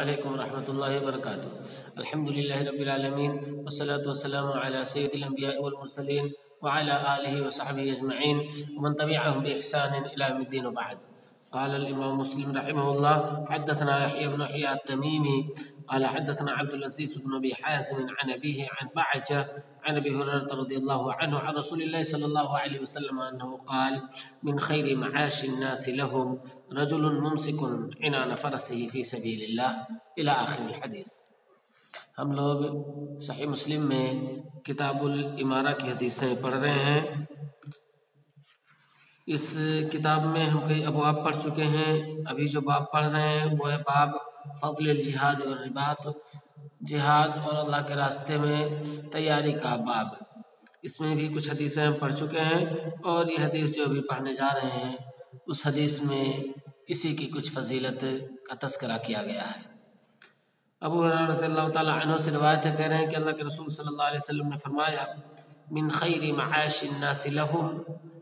علیکم ورحمۃ اللہ وبرکاتہ۔ الحمدللہ رب العالمین والصلاة والسلام علی سید الانبیاء والمرسلین وعلی آلہ وصحبہ اجمعین ومن تبعهم بإحسان إلی یوم الدین وبعد۔ قال الامام مسلم رحمہ اللہ حدثنا یحیی بن یحیی التمیمی قال حدثنا عبد العزیز بن ابی حازم عن ابیہ عن بعجہ عن ابی ہریرہ رضی اللہ عنہ عن رسول اللہ صلی اللہ علیہ وسلم انہ قال من خیر معاش الناس لهم رجل ممسک عنان فرسه فی سبیل اللہ الی آخر الحدیث۔ ہم لوگ صحیح مسلم میں کتاب الامارہ کی حدیثیں پڑھ رہے ہیں۔ اس کتاب میں ہم کئی ابواب پڑھ چکے ہیں۔ ابھی جو باب پڑھ رہے ہیں وہ ہے باب فضل الجہاد والرباط، جہاد اور اللہ کے راستے میں تیاری کا باب۔ اس میں بھی کچھ حدیثیں ہم پڑھ چکے ہیں اور یہ حدیث جو ابھی پڑھنے جا رہے ہیں اس حدیث میں اسی کی کچھ فضیلت کا تذکرہ کیا گیا ہے۔ ابو ہریرہ رضی اللہ تعالیٰ عنہ سے روایت ہے، کہہ رہے ہیں کہ اللہ کے رسول صلی اللہ علیہ وسلم نے فرمایا من خیر معاش الناس لهم،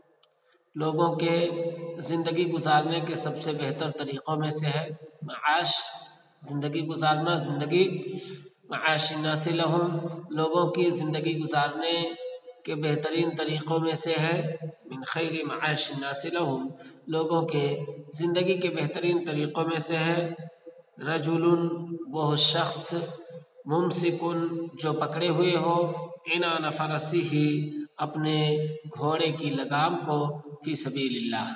لوگوں کے زندگی گزارنے کے سب سے بہتر طریقوں میں سے ہے معاش، زندگی گزارنا، زندگی معاش الناس لهم، لوگوں کی زندگی گزارنے کے بہترین طریقوں میں سے ہے من خیر معاش الناس لهم، لوگوں کے زندگی کے بہترین طریقوں میں سے ہے رجل، وہ شخص ممسکن جو پکڑے ہوئے ہو عنان فرسہ، اپنے گھوڑے کی لگام کو فی سبیل اللہ،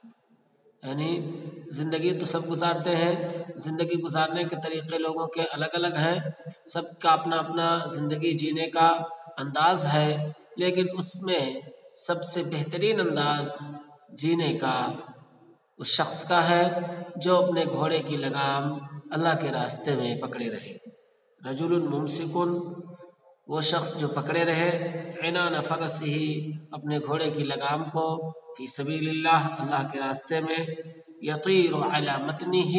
یعنی زندگی تو سب گزارتے ہیں، زندگی گزارنے کے طریقے لوگوں کے الگ الگ ہیں، سب کا اپنا اپنا زندگی جینے کا انداز ہے، لیکن اس میں سب سے بہترین انداز جینے کا اس شخص کا ہے جو اپنے گھوڑے کی لگام اللہ کے راستے میں پکڑے رہے۔ رجل ممسکن، وہ شخص جو پکڑے رہے عنان فرسہ، اپنے گھوڑے کی لگام کو فی سبیل اللہ، اللہ کے راستے میں، یطیر علی متنہ،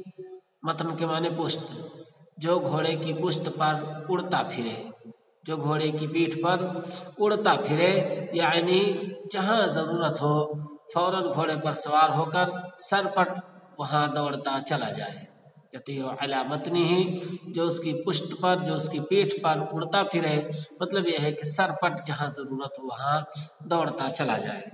متن کے معنی پشت، جو گھوڑے کی پشت پر اڑتا پھرے، جو گھوڑے کی پیٹھ پر اڑتا پھرے، یعنی جہاں ضرورت ہو فوراً گھوڑے پر سوار ہو کر سرپٹ وہاں دوڑتا چلا جائے۔ یطیر علی متنہ، جو اس کی پشت پر، جو اس کی پیٹھ پر اڑتا پھرے، مطلب یہ ہے کہ سرپٹ جہاں ضرورت ہو وہاں دوڑتا چلا جائے۔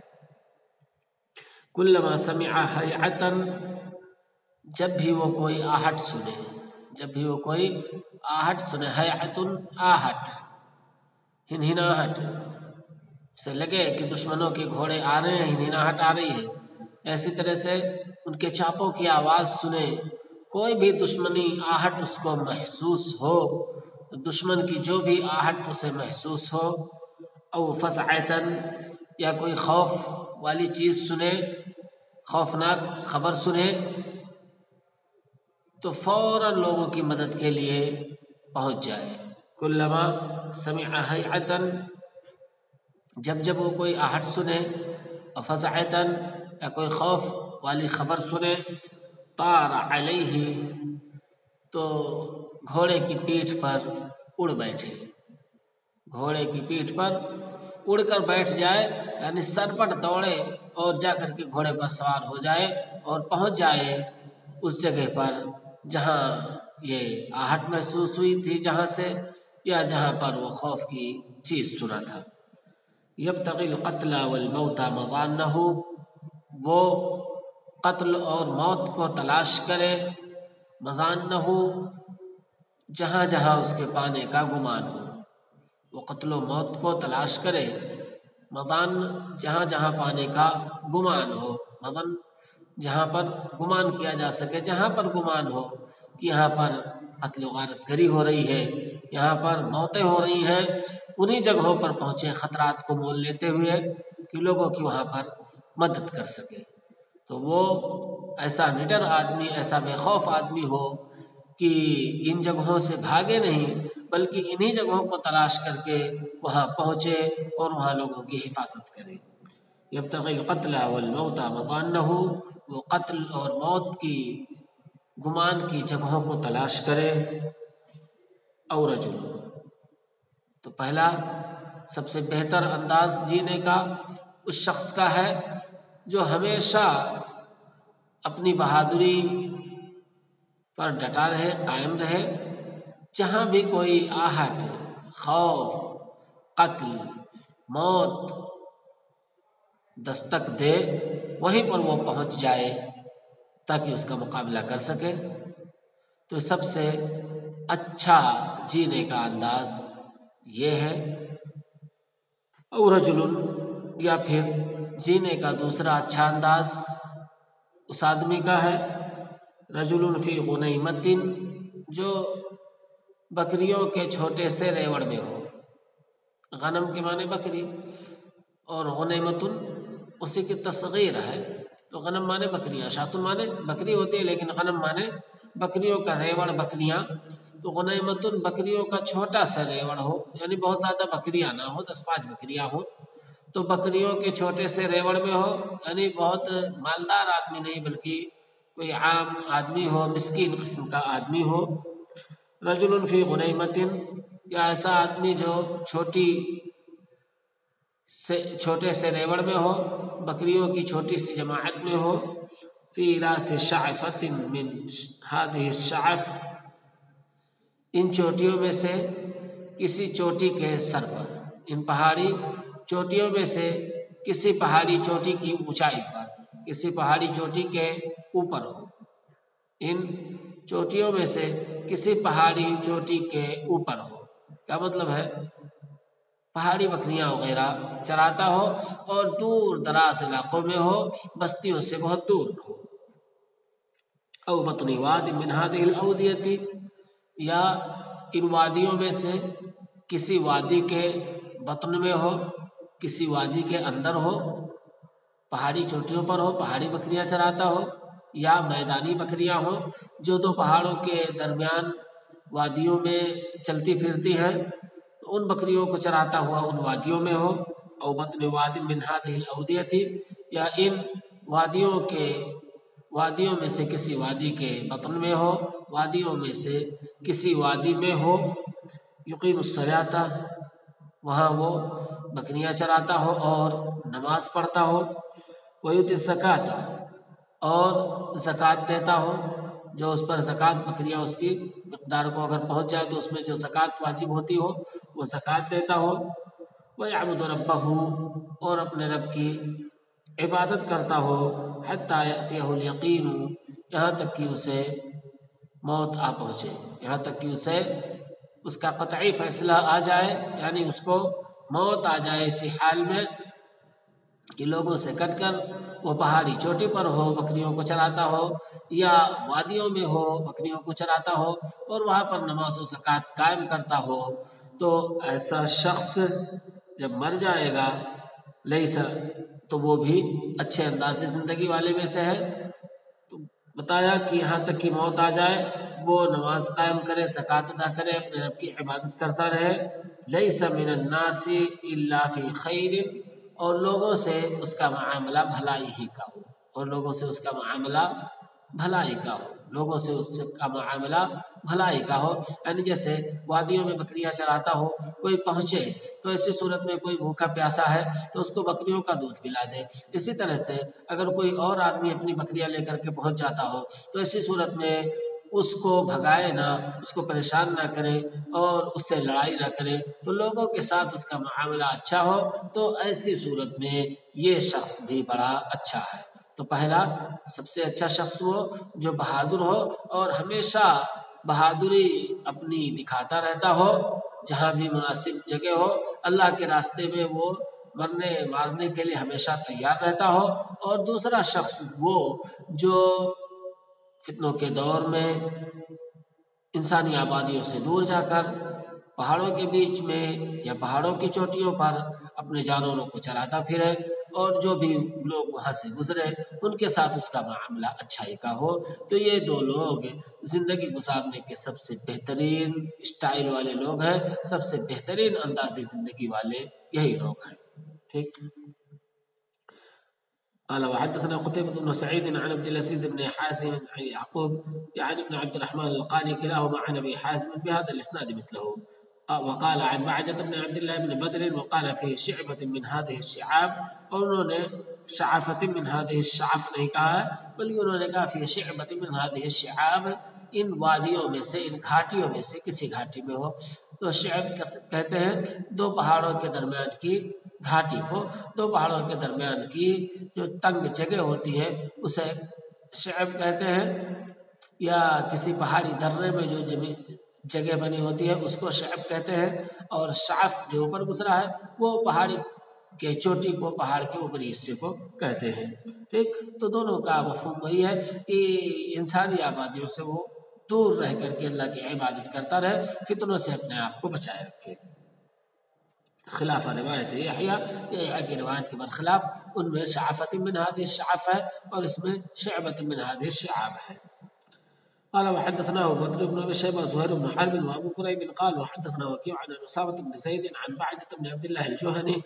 کلما سمع ہیعۃ، جب بھی وہ کوئی آہٹ سنے، جب بھی وہ کوئی آہٹ سنے، ہیعۃ آہٹ، ہنہناہٹ، سے لگے کہ دشمنوں کے گھوڑے آ رہے ہیں، ہنہناہٹ آ رہی ہے، ایسی طرح سے ان کے چاپوں کی آواز سنے، کوئی بھی دشمنی آہٹ اس کو محسوس ہو، دشمن کی جو بھی آہٹ اسے محسوس ہو، او فزعۃ، یا کوئی خوف والی چیز سنے، خوفناک خبر سنے، تو فوراً لوگوں کی مدد کے لیے پہنچ جائے۔ کلما سمع ہیعۃ، جب جب وہ کوئی آہٹ سنے، اور فزعۃ، یا کوئی خوف والی خبر سنے، طار علیہ، تو گھوڑے کی پیٹھ پر اڑ بیٹھے، گھوڑے کی پیٹھ پر اڑ کر بیٹھ جائے، یعنی سرپٹ دوڑے اور جا کر کے گھوڑے پر سوار ہو جائے اور پہنچ جائے اس جگہ پر جہاں یہ آہٹ محسوس ہوئی تھی، جہاں سے یا جہاں پر وہ خوف کی چیز سنا تھا۔ یبتغی القتل والموت مظانہ، وہ قتل اور موت کو تلاش کرے، مظانہ، جہاں جہاں اس کے پانے کا گمان ہو، وہ قتل و موت کو تلاش کرے، مظان جہاں جہاں پانے کا گمان ہو، مظن جہاں پر گمان کیا جا سکے، جہاں پر گمان ہو کہ یہاں پر قتل و غارت گری ہو رہی ہے، یہاں پر موتیں ہو رہی ہیں، انہی جگہوں پر پہنچے خطرات کو مول لیتے ہوئے کہ لوگوں کی وہاں پر مدد کر سکے۔ تو وہ ایسا نڈر آدمی، ایسا بے خوف آدمی ہو کہ ان جگہوں سے بھاگے نہیں بلکہ انہی جگہوں کو تلاش کر کے وہاں پہنچے اور وہاں لوگوں کی حفاظت کرے۔ یبتغی القتل والموت مظانہ، وہ قتل اور موت کی گمان کی جگہوں کو تلاش کرے۔ اور رجل، تو پہلا سب سے بہتر انداز جینے کا اس شخص کا ہے جو ہمیشہ اپنی بہادری پر ڈٹا رہے، قائم رہے۔ جہاں بھی کوئی آہٹ، خوف، قتل، موت دستک دے وہیں پر وہ پہنچ جائے تاکہ اس کا مقابلہ کر سکے۔ تو سب سے اچھا جینے کا انداز یہ ہے۔ اور رجل، یا پھر جینے کا دوسرا اچھا انداز اس آدمی کا ہے رجل فی غنیمت، جو بکریوں کے چھوٹے سے ریوڑ میں ہو۔ غنم کے معنی بکری، اور غنیمت اسی کی تصغیر ہے۔ تو غنم مانے بکریاں، شاتن مانے بکری ہوتی ہے، لیکن غنم مانے بکریوں کا ریوڑ، بکریاں۔ تو غنیمت بکریوں کا چھوٹا سا ریوڑ ہو، یعنی بہت زیادہ بکریاں نہ ہو، 10-5 بکریاں ہوں، تو بکریوں کے چھوٹے سے ریوڑ میں ہو، یعنی بہت مالدار آدمی نہیں بلکہ کوئی عام آدمی ہو، مسکین قسم کا آدمی ہو۔ رجل فی غنیمت، یا ایسا آدمی جو چھوٹے سے ریوڑ میں ہو، بکریوں کی چھوٹی سی جماعت میں ہو۔ فی راس شعفۃ من هذه الشعف، ان چوٹیوں میں سے کسی چوٹی کے سر پر، ان پہاڑی چوٹیوں میں سے کسی پہاڑی چوٹی کی اونچائی پر، کسی پہاڑی چوٹی کے اوپر ہو۔ ان چوٹیوں میں سے کسی پہاڑی چوٹی کے اوپر ہو، کیا مطلب ہے؟ پہاڑی بکریاں وغیرہ چراتا ہو اور دور دراز علاقوں میں ہو، بستیوں سے بہت دور ہو۔ او بطن واد من هذه الاودیہ، یا ان وادیوں میں سے کسی وادی کے بطن میں ہو، کسی وادی کے اندر ہو، پہاڑی چوٹیوں پر ہو، پہاڑی بکریاں چراتا ہو، یا میدانی بکریاں ہوں جو دو پہاڑوں کے درمیان وادیوں میں چلتی پھرتی ہیں، تو ان بکریوں کو چراتا ہوا ان وادیوں میں ہو۔ او بطن واد من هذه الاودیہ، یا ان وادیوں میں سے کسی وادی کے بطن میں ہو، وادیوں میں سے کسی وادی میں ہو۔ یقیم الصلاۃ، وہاں وہ بکریاں چراتا ہو اور نماز پڑھتا ہو۔ ویؤتی الزکاۃ، اور زکوٰۃ دیتا ہو، جو اس پر زکوٰۃ، بکریاں اس کی مقدار کو اگر پہنچ جائے تو اس میں جو زکوٰۃ واجب ہوتی ہو وہ زکوٰۃ دیتا ہو۔ وَيَعْبُدُ رَبَّهُ، اور اپنے رب کی عبادت کرتا ہو۔ حَتَّى يَأْتِيَهُ الْيَقِينُ، یہاں تک کہ اسے موت آ پہنچے، یہاں تک کہ اسے اس کا قطعی فیصلہ آ جائے، یعنی اس کو موت آ جائے اسی حال میں کہ لوگوں سے کٹ کر وہ پہاڑی چوٹی پر ہو، بکریوں کو چراتا ہو، یا وادیوں میں ہو، بکریوں کو چراتا ہو اور وہاں پر نماز و زکوٰۃ قائم کرتا ہو۔ تو ایسا شخص جب مر جائے گا لیسا، تو وہ بھی اچھے انداز سے زندگی والے میں سے ہے۔ تو بتایا کہ یہاں تک کہ موت آ جائے وہ نماز قائم کرے، زکوٰۃ ادا کرے، اپنے رب کی عبادت کرتا رہے۔ لیس من الناس الا فی خیر، اور لوگوں سے اس کا معاملہ بھلائی ہی کا ہو، اور لوگوں سے اس کا معاملہ بھلائی کا ہو، لوگوں سے اس کا معاملہ بھلائی کا ہو۔ یعنی جیسے وادیوں میں بکریاں چراتا ہو، کوئی پہنچے تو ایسی صورت میں کوئی بھوکا پیاسا ہے تو اس کو بکریوں کا دودھ پلا دے۔ اسی طرح سے اگر کوئی اور آدمی اپنی بکریاں لے کر کے پہنچ جاتا ہو تو ایسی صورت میں اس کو بھگائے نہ، اس کو پریشان نہ کرے اور اس سے لڑائی نہ کرے، تو لوگوں کے ساتھ اس کا معاملہ اچھا ہو، تو ایسی صورت میں یہ شخص بھی بڑا اچھا ہے۔ تو پہلا سب سے اچھا شخص وہ جو بہادر ہو اور ہمیشہ بہادری اپنی دکھاتا رہتا ہو، جہاں بھی مناسب جگہ ہو اللہ کے راستے میں وہ مرنے مارنے کے لیے ہمیشہ تیار رہتا ہو۔ اور دوسرا شخص وہ جو فتنوں کے دور میں انسانی آبادیوں سے دور جا کر پہاڑوں کے بیچ میں یا پہاڑوں کی چوٹیوں پر اپنے جانوروں کو چراتا پھرے، اور جو بھی لوگ وہاں سے گزرے ان کے ساتھ اس کا معاملہ اچھائی کا ہو۔ تو یہ دو لوگ زندگی گزارنے کے سب سے بہترین اسٹائل والے لوگ ہیں، سب سے بہترین انداز زندگی والے یہی لوگ ہیں۔ ٹھیک۔ قال وحدثنا قتيبة بن سعيد عن عبد العزيز بن حازم عن يعقوب يعني بن عبد الرحمن القاري كلاهما عن ابي حازم بهذا الاسناد مثله، وقال عن بعجة بن عبد الله بن بدر وقال في شعبة من هذه الشعاب، اور انہوں نے شعفة من هذه الشعف نہیں کہا بلکہ انہوں نے کہا في شعبة من هذه الشعاب، ان وادیوں میں سے، ان گھاٹیوں میں سے کسی گھاٹی میں ہو۔ تو شعب کہتے ہیں دو پہاڑوں کے درمیان کی گھاٹی کو، دو پہاڑوں کے درمیان کی جو تنگ جگہ ہوتی ہے اسے شعب کہتے ہیں، یا کسی پہاڑی درے میں جو جگہ بنی ہوتی ہے اس کو شعب کہتے ہیں، اور شعف جو اوپر گزرا ہے وہ پہاڑی کے چوٹی کو، پہاڑ کے اوپری حصے کو کہتے ہیں۔ ٹھیک، تو دونوں کا مفہوم وہی ہے کہ انسانی آبادیوں سے وہ دور رہ کر کے اللہ کی عبادت کرتا رہے، فتنوں سے اپنے آپ کو بچائے رکھے۔ خلاف روایت یحییٰ کی روایت کے برخلاف ان میں شعفۃ من هذه الشعف ہے اور اس میں شعبۃ من هذه الشعاب ہے۔ قال وحدثنا ابو بكر بن ابي شيبه وزهير بن حرب وابو كريب قال وحدثنا وكيع عن اسامه بن زيد عن بعجة بن عبد الله الجهني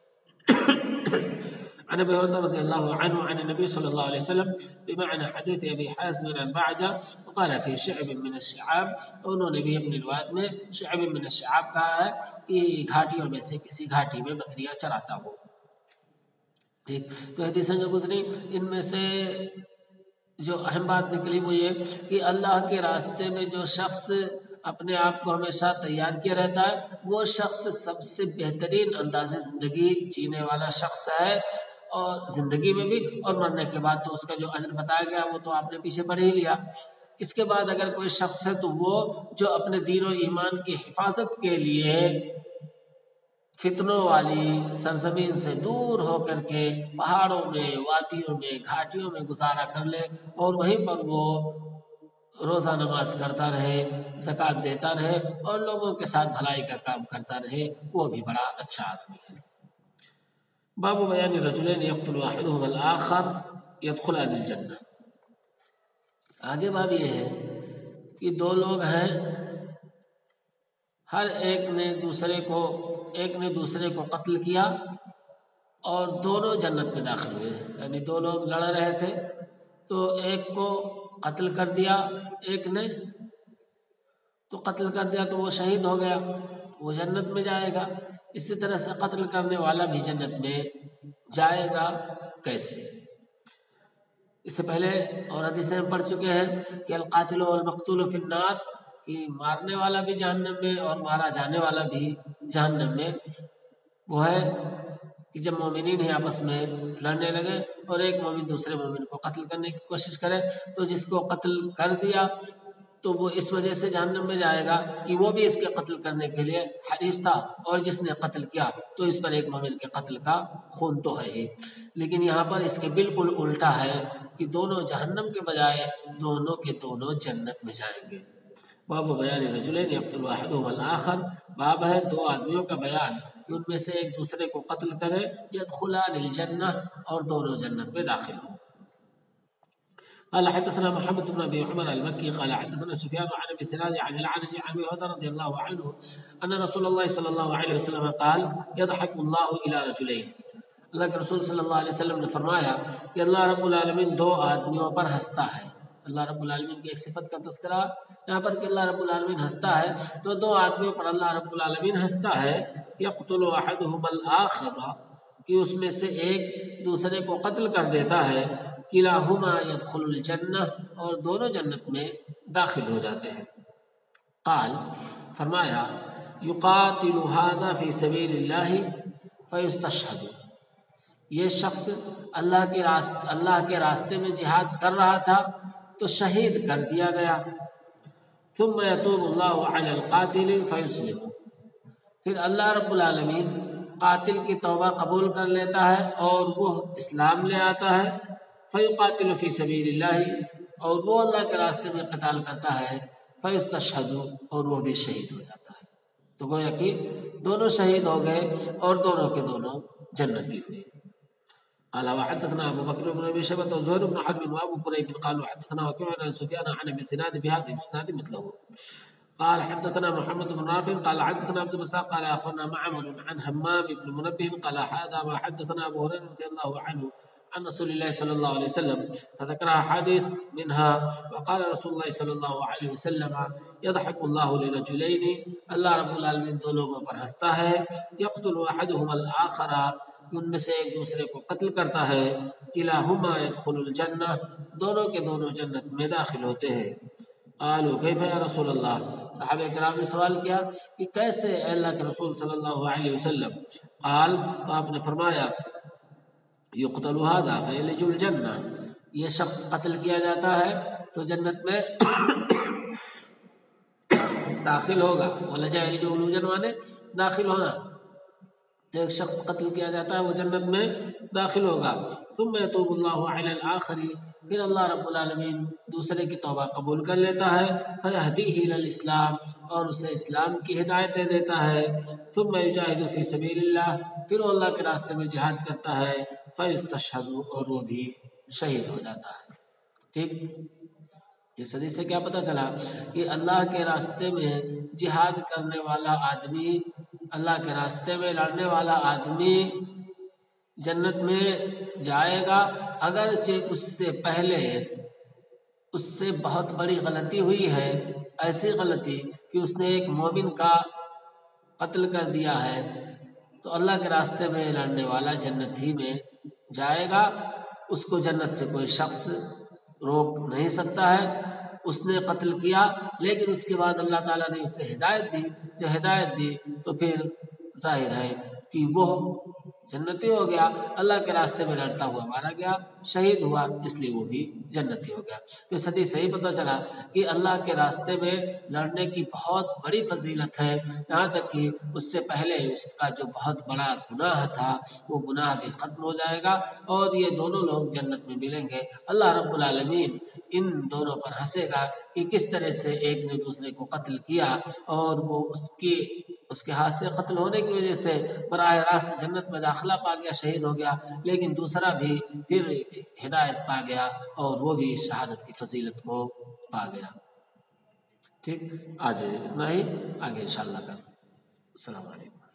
عن ابي هريره رضي الله عنه عن النبي صلى الله عليه وسلم بمعنى حديث ابي حازم عن بعجة، وقال في شعب من الشعاب، انہوں نے بھی اپنی روایت میں شعب من الشعاب کہا ہے کہ گھاٹیوں میں سے کسی گھاٹی میں بکریاں چراتا ہو۔ ٹھیک، تو حدیثیں جو گزری ان میں سے جو اہم بات نکلی وہ یہ کہ اللہ کے راستے میں جو شخص اپنے آپ کو ہمیشہ تیار کیا رہتا ہے وہ شخص سب سے بہترین انداز زندگی جینے والا شخص ہے، اور زندگی میں بھی اور مرنے کے بعد تو اس کا جو اجر بتایا گیا وہ تو آپ نے پیچھے پڑھ ہی لیا۔ اس کے بعد اگر کوئی شخص ہے تو وہ جو اپنے دین و ایمان کی حفاظت کے لیے فتنوں والی سرزمین سے دور ہو کر کے پہاڑوں میں، وادیوں میں، گھاٹیوں میں گزارا کر لے اور وہیں پر وہ روزہ نماز کرتا رہے، زکوٰۃ دیتا رہے اور لوگوں کے ساتھ بھلائی کا کام کرتا رہے، وہ بھی بڑا اچھا آدمی ہے۔ باب بیان رجلین یقتل احدہما الآخر یدخلان الجنہ۔ آگے باب یہ ہے کہ دو لوگ ہیں، ہر ایک نے دوسرے کو قتل کیا اور دونوں جنت میں داخل ہوئے، یعنی دو لوگ لڑ رہے تھے تو ایک کو قتل کر دیا، ایک نے تو قتل کر دیا تو وہ شہید ہو گیا، وہ جنت میں جائے گا۔ اسی طرح سے قتل کرنے والا بھی جنت میں جائے گا، کیسے؟ اس سے پہلے اور حدیثیں ہم پڑھ چکے ہیں کہ القاتل والمقتول فی النار، کہ مارنے والا بھی جہنم میں اور مارا جانے والا بھی جہنم میں۔ وہ ہے کہ جب مومنین ہی آپس میں لڑنے لگے اور ایک مومن دوسرے مومن کو قتل کرنے کی کوشش کرے تو جس کو قتل کر دیا تو وہ اس وجہ سے جہنم میں جائے گا کہ وہ بھی اس کے قتل کرنے کے لیے حریص تھا، اور جس نے قتل کیا تو اس پر ایک مومن کے قتل کا خون تو ہے ہی۔ لیکن یہاں پر اس کے بالکل الٹا ہے کہ دونوں جہنم کے بجائے دونوں کے دونوں جنت میں جائیں گے۔ باب بیان رجلین یقتل احدہما الآخر، باب ہے دو آدمیوں کا بیان کہ ان میں سے ایک دوسرے کو قتل کرے، یدخلان الجنہ، اور دونوں جنت میں داخل ہوں۔ قال حدثنا محمد بن ابي عمر المكي قال حدثنا سفيان عن ابي سناد عن العرج عن ابي هريره رضي الله عنه ان رسول الله صلى الله عليه وسلم قال يضحك الله الى رجلين، اللہ کے رسول صلی اللہ علیہ وسلم نے فرمایا کہ اللہ رب العالمین دو آدمیوں پر ہنستا ہے۔ اللہ رب العالمین کی ایک صفت کا تذکرہ یہاں پر کہ اللہ رب العالمین ہنستا ہے، تو دو آدمیوں پر اللہ رب العالمین ہنستا ہے۔ یقتل احدہما الآخر، کہ اس میں سے ایک دوسرے کو قتل کر دیتا ہے، کلاہما یدخل الجنہ، اور دونوں جنت میں داخل ہو جاتے ہیں۔ قال، فرمایا یقاتل ھذا فی سبیل اللہ فیستشہد، یہ شخص اللہ کے راستے میں جہاد کر رہا تھا تو شہید کر دیا گیا۔ ثم یتوب اللہ علی القاتل فیسلم، پھر اللہ رب العالمین قاتل کی توبہ قبول کر لیتا ہے اور وہ اسلام لے آتا ہے۔ فیقاتل فی سبیل اللہ، اور وہ اللہ کے راستے میں قتال کرتا ہے۔ فیستشہد، اور وہ بھی شہید ہو جاتا ہے۔ تو گویا کہ دونوں شہید ہو گئے اور دونوں کے دونوں جنتی ہوئے۔ قال وحدثنا ابو بكر بن ابي شيبه وزهير بن حرب وابو كريب قالوا حدثنا وكيع عن سفيان عن ابي سناد بهذا الاسناد مثله. قال حدثنا محمد بن رافع قال حدثنا عبد الرزاق قال اخبرنا معمر عن همام بن منبه قال هذا ما حدثنا ابو هريره رضي الله عنه عن رسول الله صلى الله عليه وسلم فذكر حديث منها وقال رسول الله صلى الله عليه وسلم يضحك الله لرجلين اللہ رب العالمین دو لوگوں پر ہنستا ہے يقتل احدهما الاخر ان میں سے ایک دوسرے کو قتل کرتا ہے کلاہما يدخل الجنہ دونوں کے دونوں جنت میں داخل ہوتے ہیں قالوا کیف یا رسول اللہ صحابہ کرام نے سوال کیا کہ کیسے اے اللہ کے رسول صلی اللہ علیہ وسلم قال تو آپ نے فرمایا یقتل هذا فیلج الجنہ یہ شخص قتل کیا جاتا ہے تو جنت میں داخل ہوگا ولج یلج ولوجن مانے داخل ہونا تو ایک شخص قتل کیا جاتا ہے وہ جنت میں داخل ہوگا ثم يتوب الله على الاخر پھر اللہ رب العالمین دوسرے کی توبہ قبول کر لیتا ہے فیہدیہ الی الاسلام اور اسے اسلام کی ہدایت دے دیتا ہے ثم یجاہد فی سبیل اللہ پھر وہ اللہ کے راستے میں جہاد کرتا ہے فیستشہد اور وہ بھی شہید ہو جاتا ہے ٹھیک اس حدیث سے کیا پتہ چلا کہ اللہ کے راستے میں جہاد کرنے والا آدمی اللہ کے راستے میں لڑنے والا آدمی جنت میں جائے گا اگرچہ اس سے پہلے اس سے بہت بڑی غلطی ہوئی ہے ایسی غلطی کہ اس نے ایک مومن کا قتل کر دیا ہے تو اللہ کے راستے میں لڑنے والا جنت ہی میں جائے گا اس کو جنت سے کوئی شخص روک نہیں سکتا ہے اس نے قتل کیا لیکن اس کے بعد اللہ تعالیٰ نے اسے ہدایت دی جو ہدایت دی تو پھر ظاہر ہے کہ وہ جنتی ہو گیا اللہ کے راستے میں لڑتا ہوا مارا گیا شہید ہوا اس لیے وہ بھی جنتی ہو گیا تو اس حدیث سے ہی پتہ چلا کہ اللہ کے راستے میں لڑنے کی بہت بڑی فضیلت ہے یہاں تک کہ اس سے پہلے اس کا جو بہت بڑا گناہ تھا وہ گناہ بھی ختم ہو جائے گا اور یہ دونوں لوگ جنت میں ملیں گے اللہ رب العالمین ان دونوں پر ہنسے گا کہ کس طرح سے ایک نے دوسرے کو قتل کیا اور وہ اس کے ہاتھ سے قتل ہونے کی وجہ سے براہ راست جنت میں داخلہ پا گیا شہید ہو گیا لیکن دوسرا بھی پھر ہدایت پا گیا اور وہ بھی شہادت کی فضیلت کو پا گیا ٹھیک آج اتنا ہی آگے انشاءاللہ کر السلام علیکم